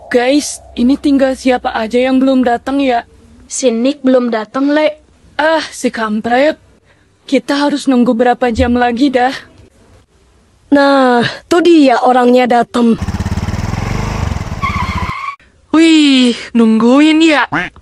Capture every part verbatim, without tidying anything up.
Guys, ini tinggal siapa aja yang belum datang ya? Si Nick belum datang, Le. Ah, si kampret. Kita harus nunggu berapa jam lagi dah? Nah, tuh dia orangnya datang. Wih, nungguin ya?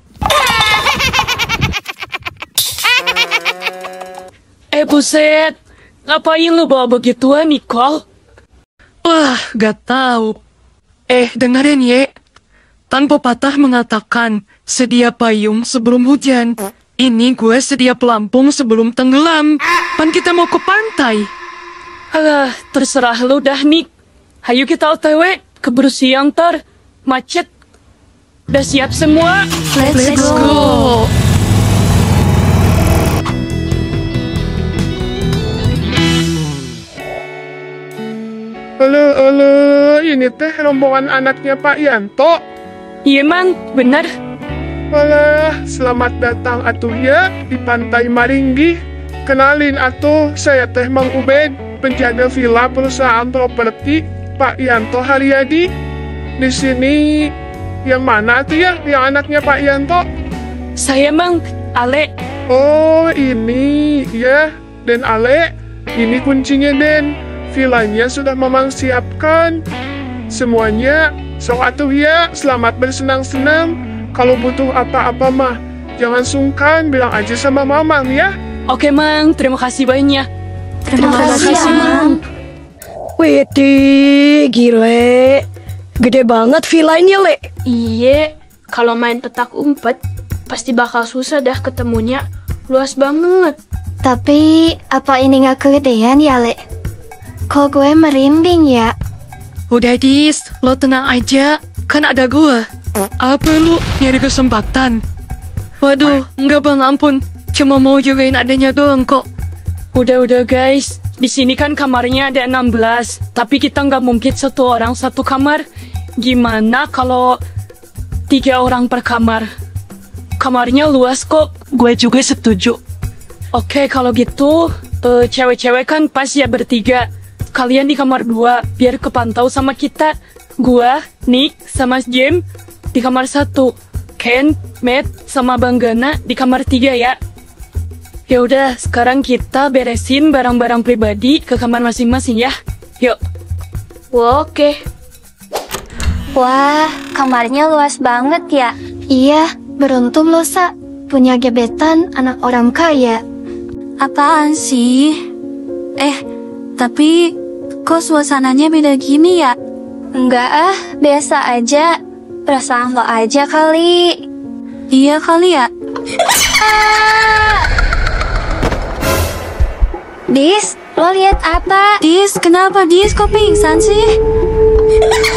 Eh buset, ngapain lu bawa begituan, Nicole? Wah, gak tahu. Eh, dengerin ye. Tanpa patah mengatakan, sedia payung sebelum hujan. Ini gue sedia pelampung sebelum tenggelam. Pan kita mau ke pantai. Alah, terserah lu dah, Nick. Hayu kita O T W, keburu siang ntar. Macet. Udah siap semua? Let's, Let's go. go. Halo, halo, ini teh rombongan anaknya Pak Yanto. Iya, Mang, bener. Walah, selamat datang atuh ya di Pantai Maringgi. Kenalin atuh, saya teh Mang Ubed, penjaga villa perusahaan properti Pak Yanto Haryadi. Di sini, yang mana tuh ya, yang anaknya Pak Yanto? Saya, Mang, Ale. Oh, ini, ya. Dan Ale, ini kuncinya, Den. Villanya sudah Mamang siapkan. Semuanya, sok atuh ya, selamat bersenang-senang. Kalau butuh apa-apa mah, jangan sungkan, bilang aja sama Mamang ya. Oke, Mang, terima kasih banyak. Terima, Terima kasih, kasih, Mang. Widih, gile. Gede banget villanya, Le. Iya, kalau main petak umpet, pasti bakal susah dah ketemunya. Luas banget. Tapi, apa ini nggak kegedean ya, Le? Kok gue merinding ya? Udah, Dis, lo tenang aja. Kan ada gua. Apa lu nyari kesempatan? Waduh, enggak bang, ampun. Cuma mau jogain adanya doang kok. Udah-udah guys, di sini kan kamarnya ada enam belas. Tapi kita nggak mungkin satu orang satu kamar. Gimana kalau tiga orang per kamar? Kamarnya luas kok. Gue juga setuju. Oke, kalau gitu, eh, cewek-cewek kan pas ya bertiga. Kalian di kamar dua, biar kepantau sama kita. Gua, Nick, sama Jim di kamar satu. Ken, Matt, sama Bang Gana di kamar tiga ya. Ya udah, sekarang kita beresin barang-barang pribadi ke kamar masing-masing ya. Yuk. Oke. Wah, kamarnya luas banget ya. Iya, beruntung lo, Sa. Punya gebetan anak orang kaya. Apaan sih? Eh, tapi kok suasananya beda gini ya? Enggak ah, biasa aja. Perasaan lo aja kali. Iya kali ya? Dis, lo lihat apa? Dis, kenapa Dis? Kok pingsan sih?